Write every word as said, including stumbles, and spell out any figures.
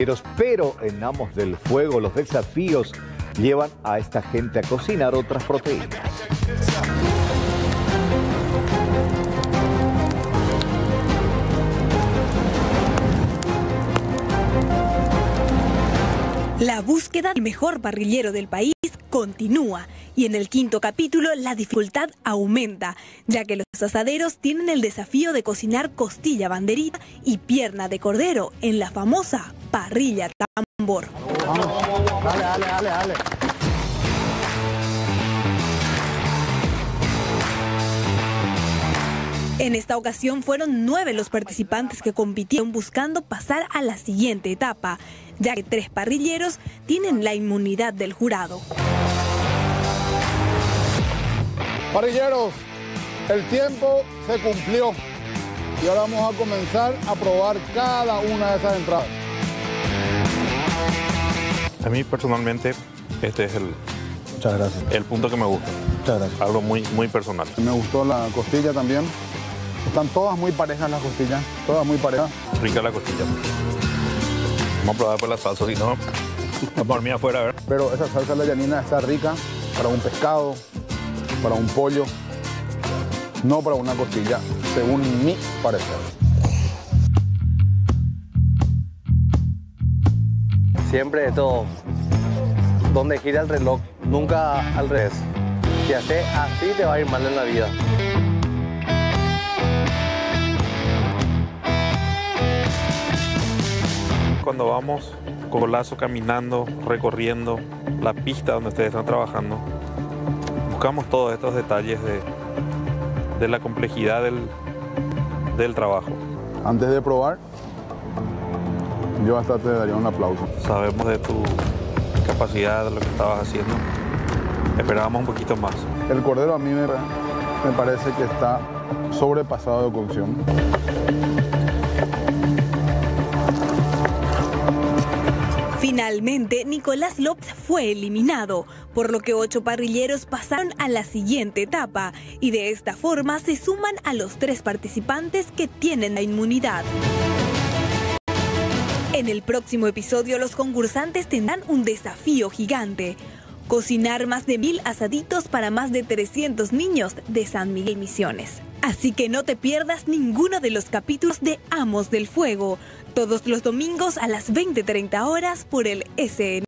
Pero en Amos del Fuego los desafíos llevan a esta gente a cocinar otras proteínas. La búsqueda del mejor parrillero del país continúa y en el quinto capítulo la dificultad aumenta, ya que los asaderos tienen el desafío de cocinar costilla banderita y pierna de cordero en la famosa parrilla tambor. Vamos, dale, dale, dale, dale. En esta ocasión fueron nueve los participantes que compitieron buscando pasar a la siguiente etapa, ya que tres parrilleros tienen la inmunidad del jurado. Parrilleros, el tiempo se cumplió y ahora vamos a comenzar a probar cada una de esas entradas. A mí personalmente este es el, Muchas gracias. el punto que me gusta. Muchas gracias. Algo muy, muy personal. Me gustó la costilla también. Están todas muy parejas las costillas, todas muy parejas. Rica la costilla. Vamos a probar por la salsa, si no, vamos a dormir afuera, a ver. Pero esa salsa de la llanina está rica para un pescado, para un pollo, no para una costilla, según mi parecer. Siempre de todo, donde gira el reloj, nunca al revés. Si haces así te va a ir mal en la vida. Cuando vamos con lazo caminando, recorriendo la pista donde ustedes están trabajando, buscamos todos estos detalles de, de la complejidad del, del trabajo. Antes de probar, yo hasta te daría un aplauso. Sabemos de tu capacidad, de lo que estabas haciendo. Esperábamos un poquito más. El cordero a mí me, me parece que está sobrepasado de cocción. Finalmente, Nicolás López fue eliminado, por lo que ocho parrilleros pasaron a la siguiente etapa y de esta forma se suman a los tres participantes que tienen la inmunidad. En el próximo episodio, los concursantes tendrán un desafío gigante: cocinar más de mil asaditos para más de trescientos niños de San Miguel Misiones. Así que no te pierdas ninguno de los capítulos de Amos del Fuego, todos los domingos a las veinte treinta horas por el S N.